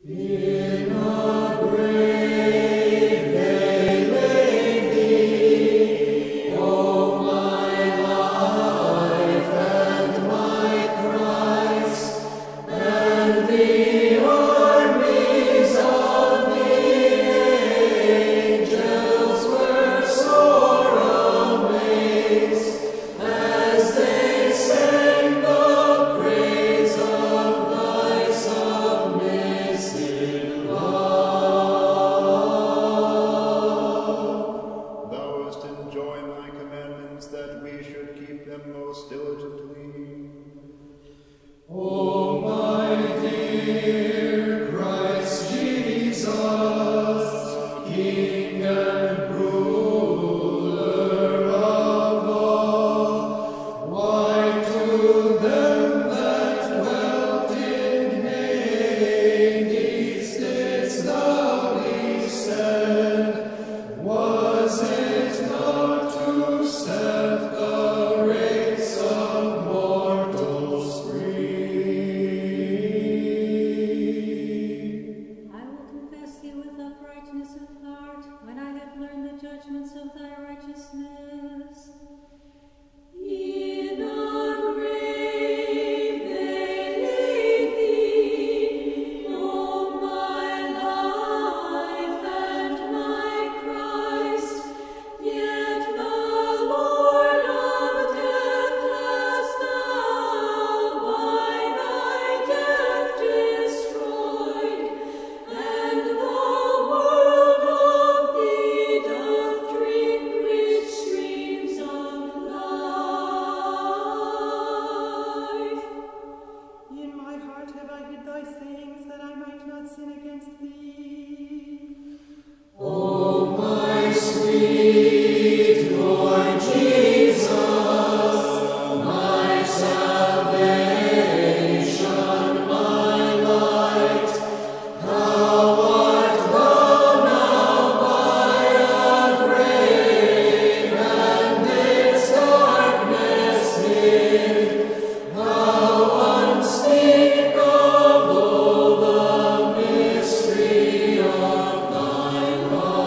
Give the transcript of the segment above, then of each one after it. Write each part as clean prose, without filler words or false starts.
Love.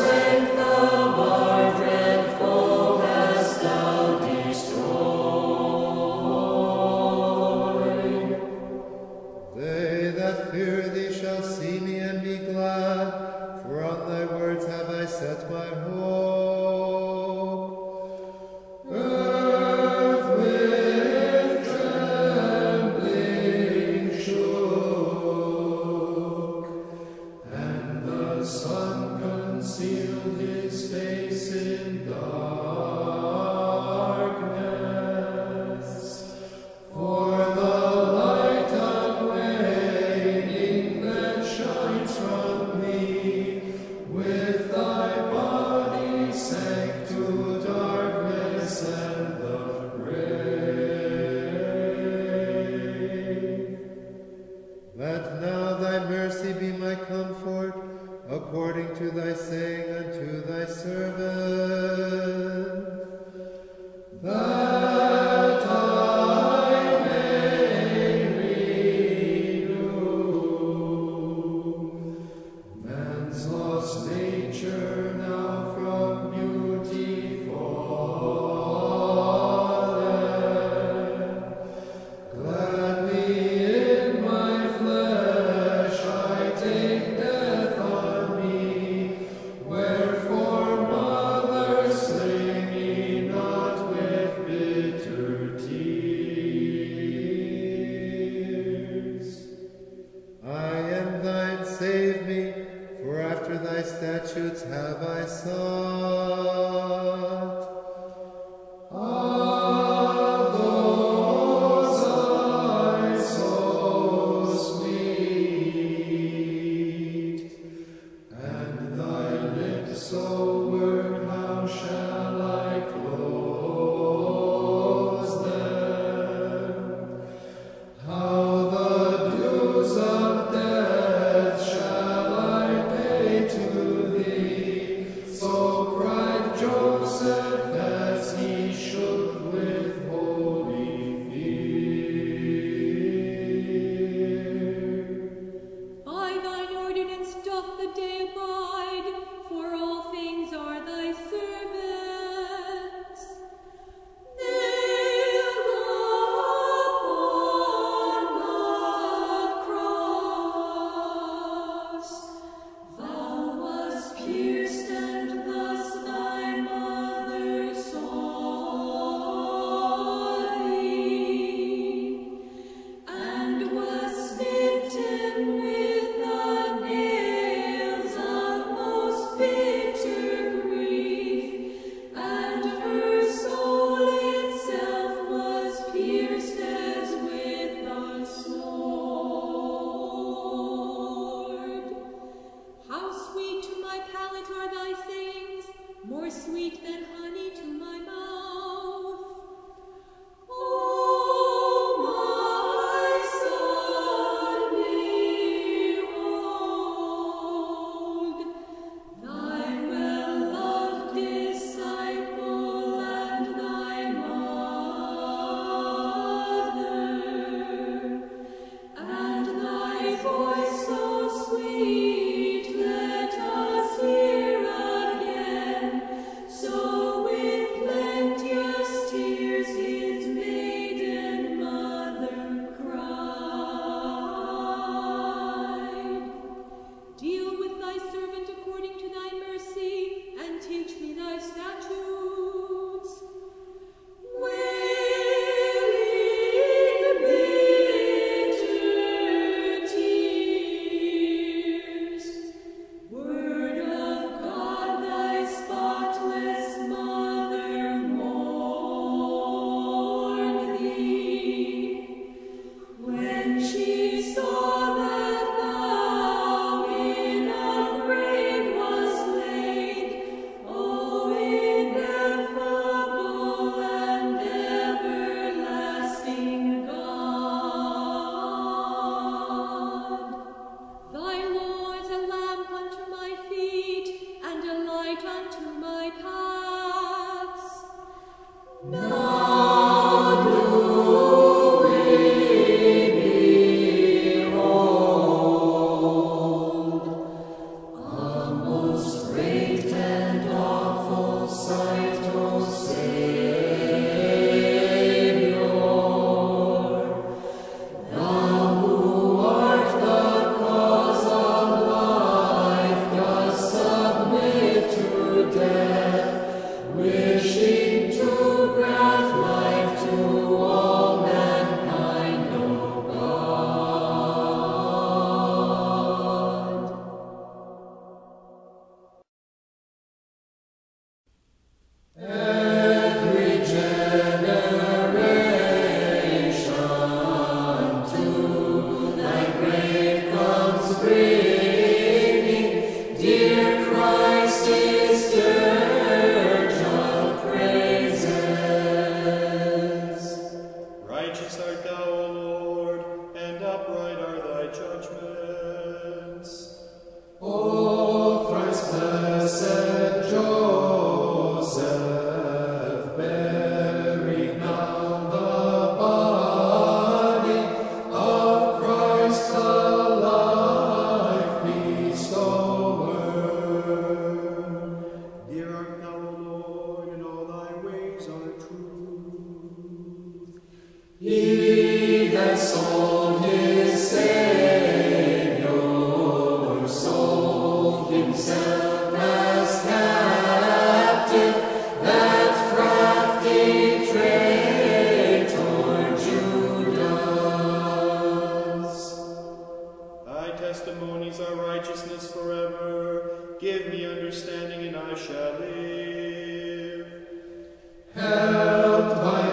Great O thrice blessed Joseph, bearing now the body of Christ the life bestower. Dear art thou, O Lord, and all thy ways are truth. He that sold his Saviour sold himself as captive, that crafty traitor Judas. Thy testimonies are righteousness forever. Give me understanding, and I shall live. Helped by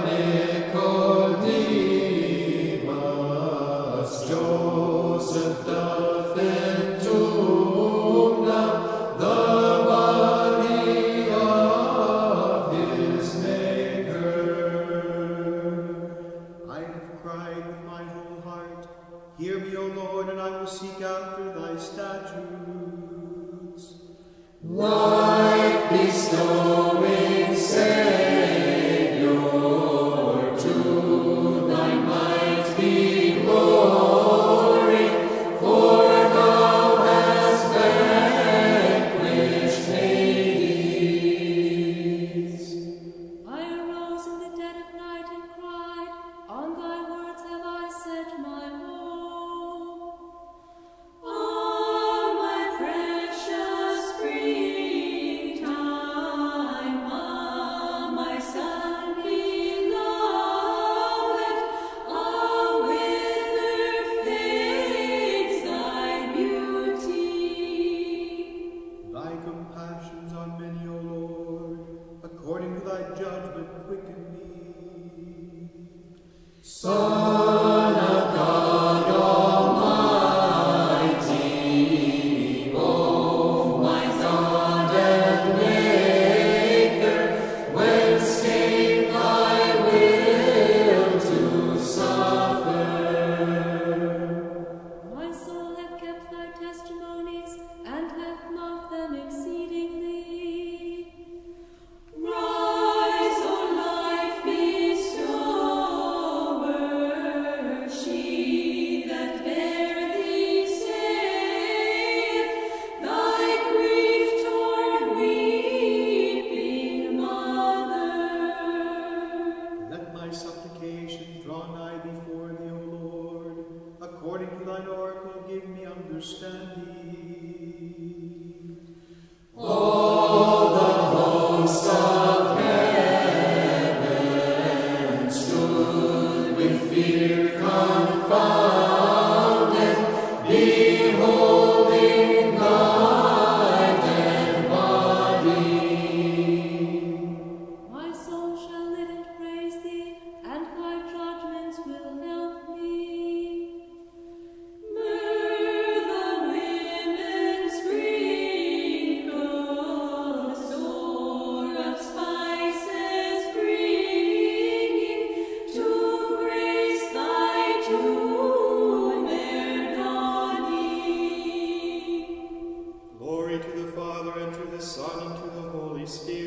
Nicodemus, Joseph doth entomb now the body of his Maker. I have cried with my whole heart. Hear me, O Lord, and I will seek after thy statutes. Life bestowing Saviour, to thy might be glory, for thou hast vanquished Hades. I arose in the dead of night and cried, on thy words have I set my hope. Ah, my precious springtime, ah, my son beloved, ah, whither fades thy beauty? Thy compassions are many, O Lord. According to thy judgment, quicken me. Son of God Almighty, O my God and Maker, whence came thy will to suffer? My soul hath kept thy testimonies, and hath loved them exceedingly. Rise, O life bestower, she that bare thee saith, thy grief-torn weeping mother. Let my supplication draw nigh before thee, O Lord. According to thine oracle, give me understanding. All the host of heaven stood with fear confounded, beholding thy dead body. My soul shall live and praise thee, and thy judgments will help me. Myrrh the women sprinkle, store of spices bringing, to grace thy tomb ere dawning. Glory to the Father, and to the Son, and to the Holy Spirit.